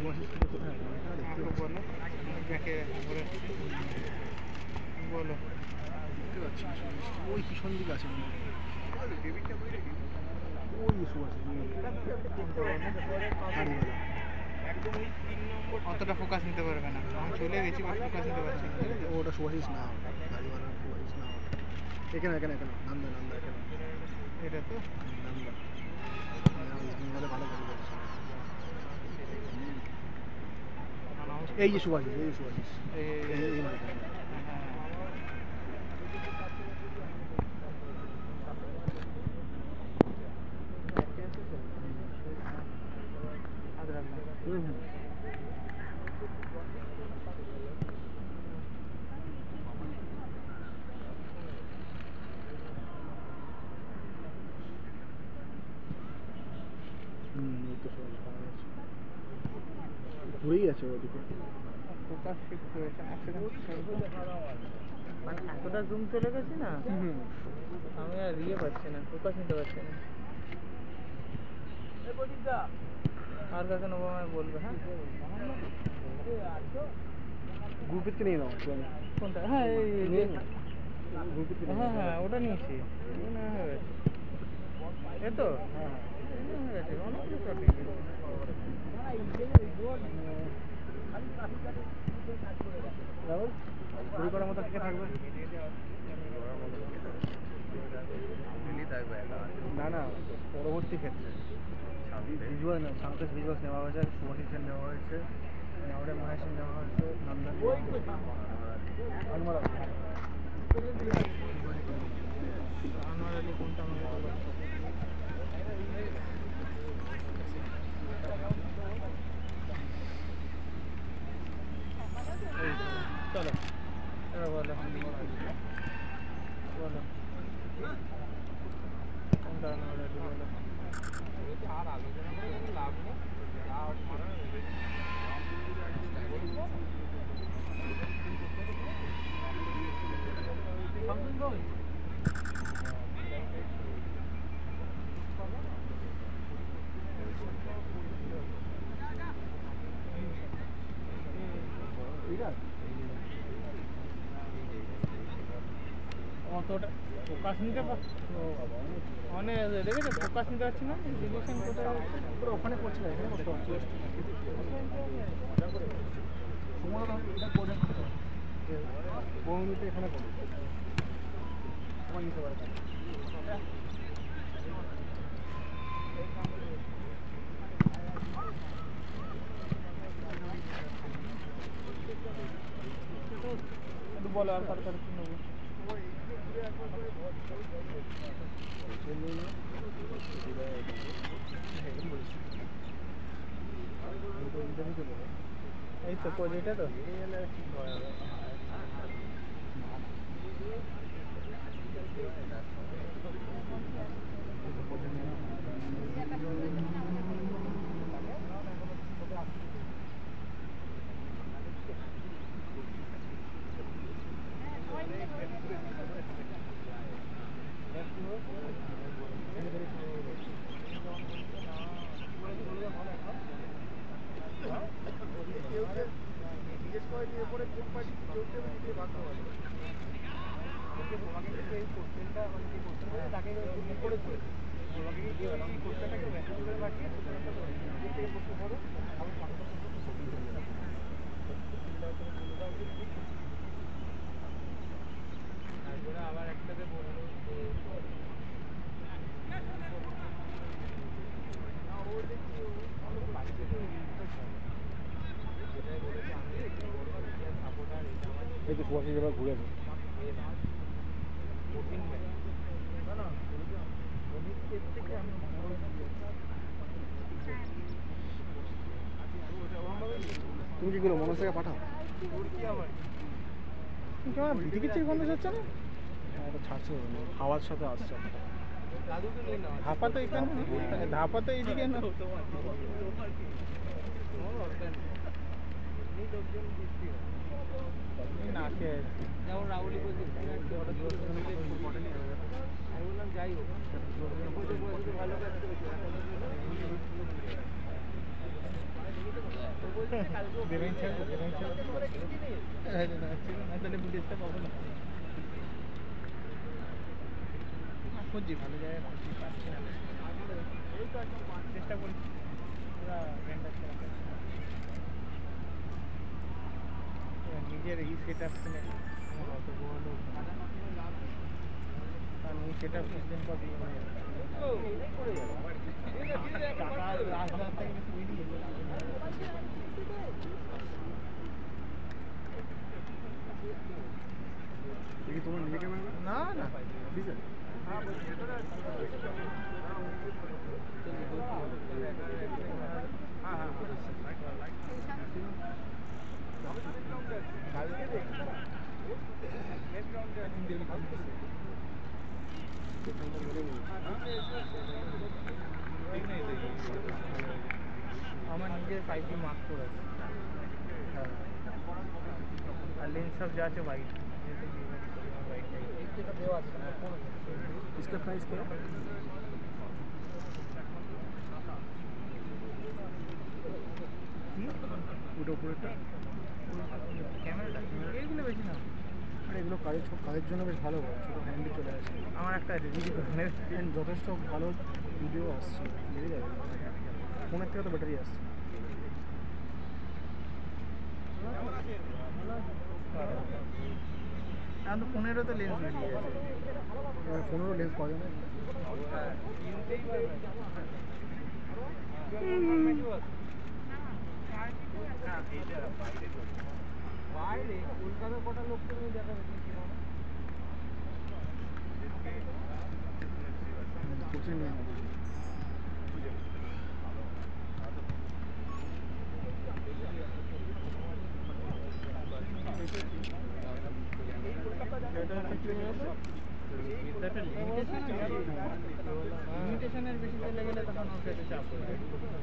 বলো ব্যাকে ঘুরে বলো দেখতে পাচ্ছি ওই পিছন দিকে আছে ওই সুভাষ অতটা ফোকাস নিতে পারবে না আমি চলে গেছি বাট ফোকাস নিতে পারছি না ওটা সুভাষিস না গাড়িওয়ালা সুভাষিস না এখানে এখানে এখানে নান্দা নান্দা এখানে এটা তো নান্দা ইস্ট বেঙ্গলে ভালো গাড়ি করছে এই যে সুভাষিস এই যে সুভাষিস এই মালিক ঘুরেই আছে ওদিকে ফোকাস শিফট হয়েছে মানে এতটা জুম চলে গেছে না আমি আর ইয়ে পাচ্ছি না ফোকাস নিতে পারছি না আর কাকে নেবো আমায় বলবে হ্যাঁ গ্রুপেরকে নিয়ে নাও কোনটা হ্যাঁ এই হ্যাঁ হ্যাঁ ওটা নিয়েছি হয়ে গেছে এ তো হ্যাঁ হয়ে গেছে অনেকগুলো শট নিয়েছি চুরি করার মতো কে থাকবে না না পরবর্তী ক্ষেত্রে ভিজুয়াল না সামথিং ভিজুয়ালস নেওয়া হয়েছে সুভাষিসের নেওয়া হয়েছে আমাদের মহেশের নেওয়া হয়েছে নন্দন আনমারা আনোয়ার কোনটা চলো এবার বলো বলো কোনটা আনোয়ার বলো আর আলোচনা করে কোনো লাভ নেই যা মারা অতটা ফোকাস নিতে মানে দেখেছো ফোকাস নিতে পারছি না ডিভিশন কোথায় ওখানে করছি না এখানে করতে পারছি সময় এটা করে 15 মিনিটে এখানে করবো সময় নিতে পারে একটু বলো আর কার কি নেবো এই তো কোজিটা তো আবার একটাতে বললো এই তো সুভাষিস এবার ঘুরে আছে তুমি কি করো মনসাকে পাঠাও তোমার ভিডিকিচির গন্ধ হচ্ছে না এটা ছাড়ছে হাওয়ার সাথে আসছে ধাপা তো এখানে ধাপা তো এইদিকে না না খেয়ে যেমন রাহুলি বলছি আমি বললাম যাই হোক ভালো কাজ করেছে দেবেন স্যার না তাহলে বুঝতে পাবো না খুঁজছি ভালো জায়গায় খুঁজছি পাচ্ছি না চেষ্টা করি নিজের এই সেট আপ কিনে অত বড় লোক কারণ এই সেট আপ কিছুদিন পর টাকা রাজধানী থেকে কিছু বেরিয়ে দেখি তোমার নিজে ক্যামেরা না না ডিজেল আমার নিজের 5D মার্ক করে আছে আর লেন্স সব যা আছে বাইক इसका प्राइस क्या है ওটা উপরেটা ক্যামেরাটা এইগুলো বেশি না আর এগুলো কাজের জন্য বেশ ভালো ছোটো হ্যান্ডে চলে আসে আমার একটা আছে ভিডিও যথেষ্ট ভালো ভিডিও আসছে বেরিয়ে যাবে ফোনের থেকে তো ব্যাটারি আসছে এখন তো 15 লেন্স বেরিয়ে গেছে 15 লেন্স পাওয়া যায় না বাইরে কলকাতার কটা লোককে তুমি দেখাবে কোচিং নিয়ে লিমিটেশনের বেশি চলে গেলে তখন ওর সাথে চাপ পড়বে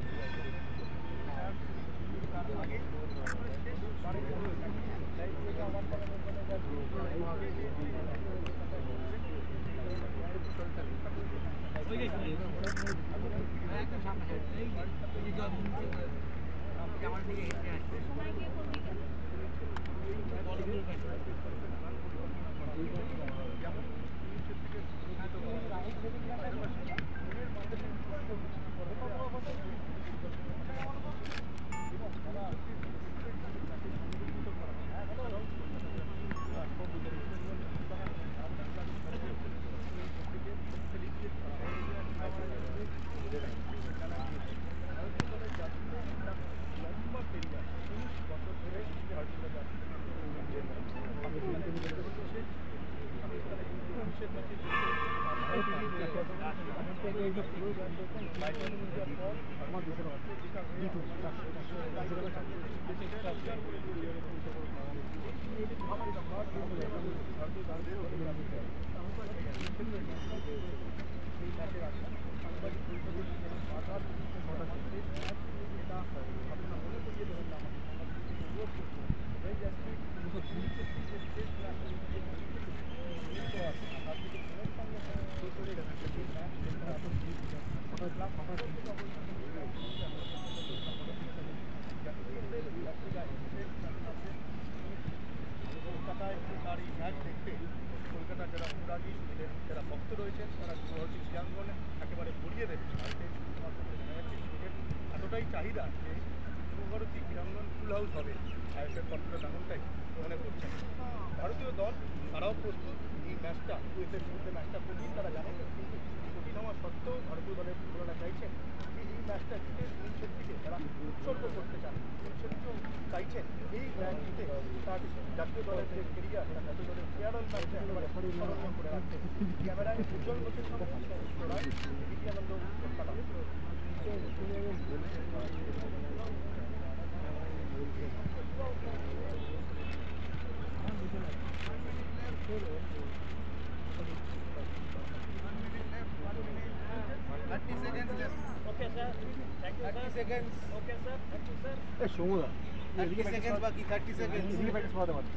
সমুদা 30 seconds বাকি 30 seconds ইজিলি প্র্যাকটিস করাতে পারবে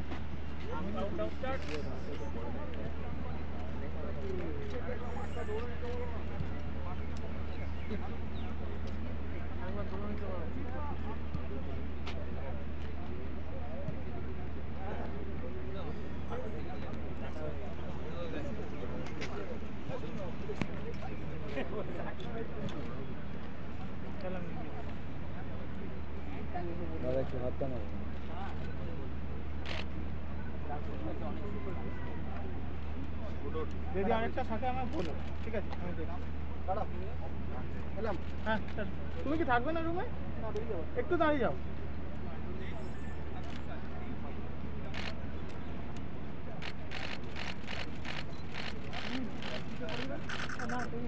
স্টার্ট হাতটা না যদি আরেকটা থাকে আমার বলো, ঠিক আছে আমি দেখছি। হ্যাঁ চলো। তুমি কি থাকবে না রুমে? একটু দাঁড়িয়ে যাও। না তুমি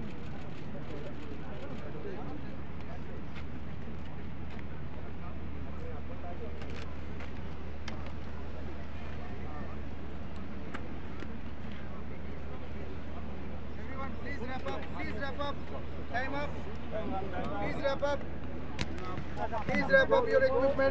Please wrap up. Please wrap up. Time up. Please wrap up. Please wrap up your equipment.